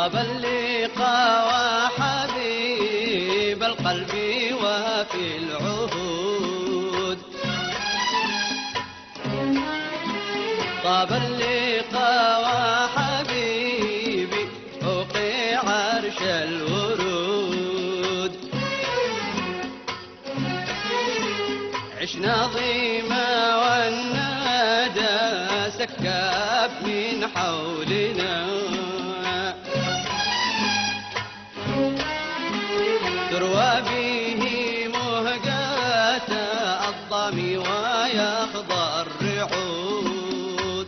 طاب اللقاء وحبيب القلب وفي العهود. طاب اللقاء وحبيبي فوق عرش الورود. عشنا ضيما والنادى سكاب من حولنا. تروى به مهجات الضم ويخضى الرعود.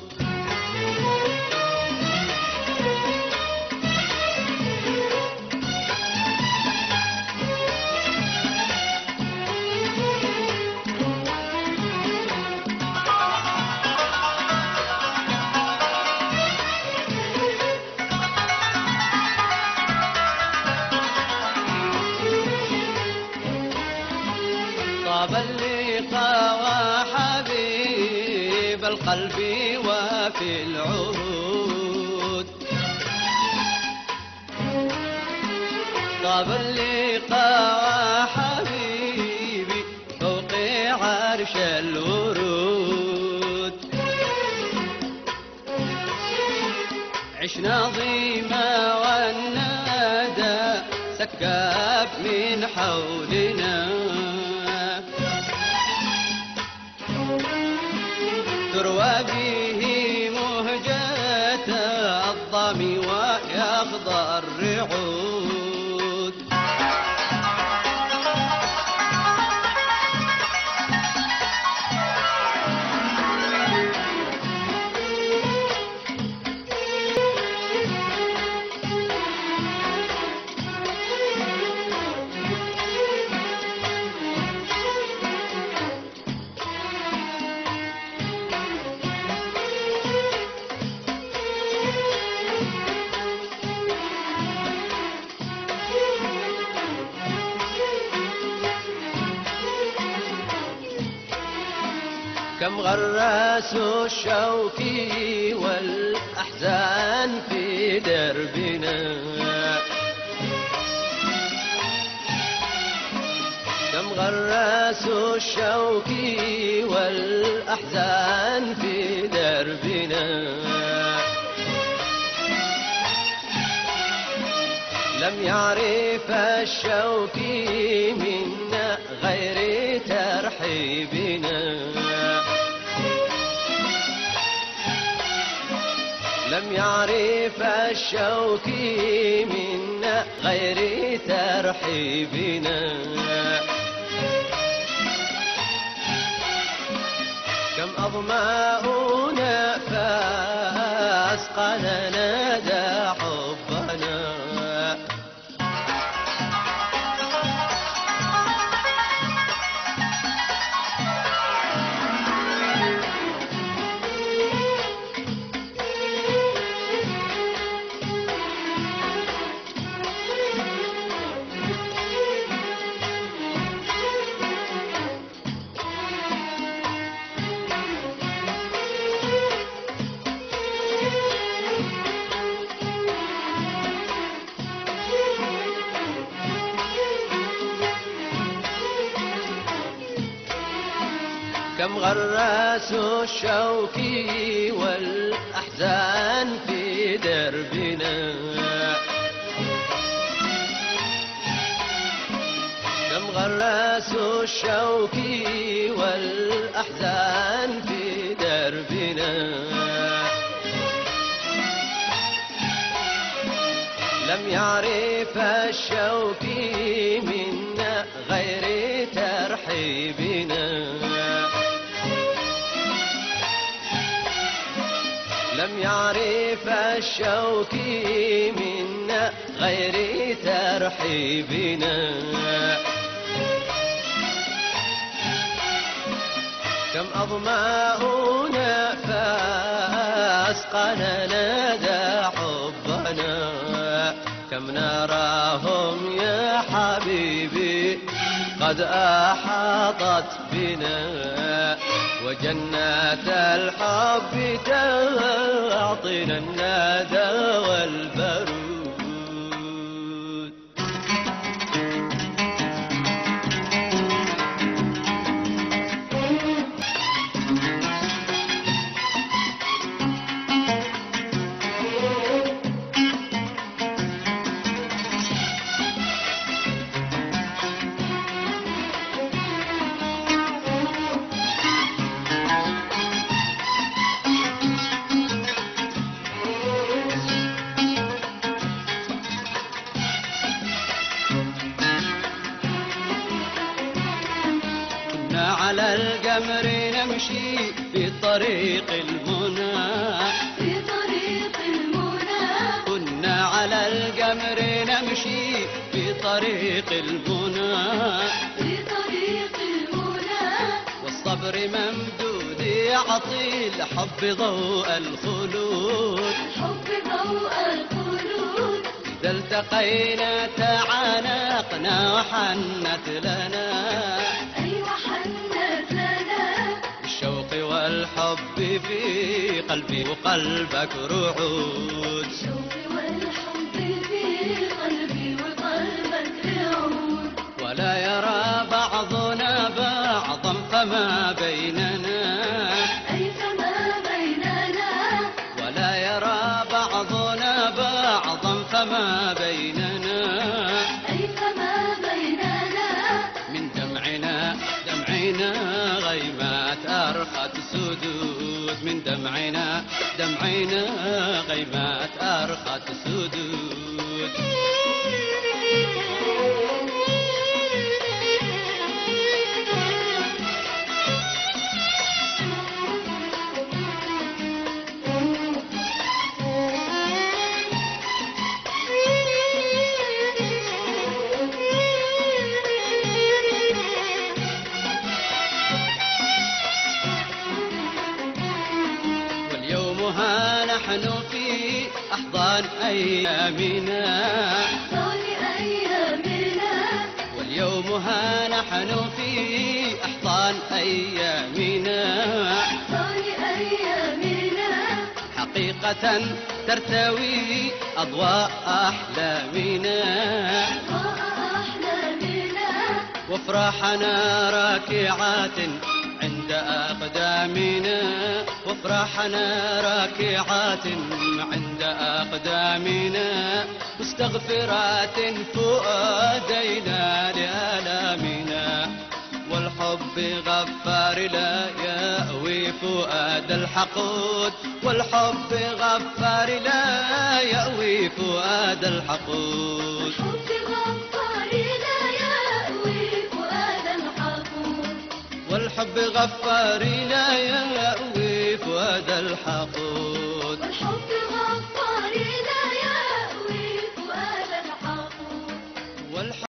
طاب اللقاء وحبيب القلب وفي العهود. طاب اللقاء وحبيبي فوق عرش الورود. عشنا ضيما والنادى سكاب من حولنا. تروى به مهجة الضم ويخضى الرعود. كم غراس الشوك والأحزان في دربنا. كم غراس الشوك والأحزان في دربنا. لم يعرف الشوك منا غير ترحيبنا. لم يعرف الشوك منا غير ترحيبنا. كم أظماؤنا فأسقلنا ذا حبنا. كم غراس الشوك والأحزان في دربنا. كم غراس الشوك والأحزان في دربنا. لم يعرف الشوك منا غير ترحيبنا. لم يعرف الشوك منا غير ترحيبنا. كم أظماؤنا فأسقلنا ذا حبنا. كم نراهم يا حبيبي قد أحاطت بنا. وجنات الحب تعطينا الندى والبرود. كنا على القمر نمشي في طريق المنى، في طريق المنى. كنا على القمر نمشي في طريق المنى، في طريق المنى. والصبر ممدود يعطي الحب ضوء الخلود، الحب ضوء الخلود. إذا التقينا تعانقنا وحنت لنا، أيوة حنت لنا. الشوق والحب في قلبي وقلبك رعود، الشوق والحب في قلبي وقلبك رعود. ولا يرى بعضنا بعضا فما بيننا، أي فما بيننا. ولا يرى بعضنا بعضا فما بيننا، أي فما بيننا. من دمعنا غيمات أرقت سدود، من دمعنا غيمات أرقت سدود. ها نحن في أحضان أيامنا، أحضان أيامنا. واليوم ها نحن في أحضان أيامنا، أحضان أيامنا. حقيقة ترتوي أضواء أحلامنا، أضواء أحلامنا. وافراحنا راكعات عند أقدامنا، وافراحنا راكعات عند أقدامنا، مستغفرات فؤادينا لآلامنا، والحب غفار لا يأوي فؤاد الحقود، والحب غفار لا يأوي فؤاد الحقود. الحب غفار لا يأوي فؤاد الحقود، والحب غفار لا يأوي فؤاد الحقود. والحب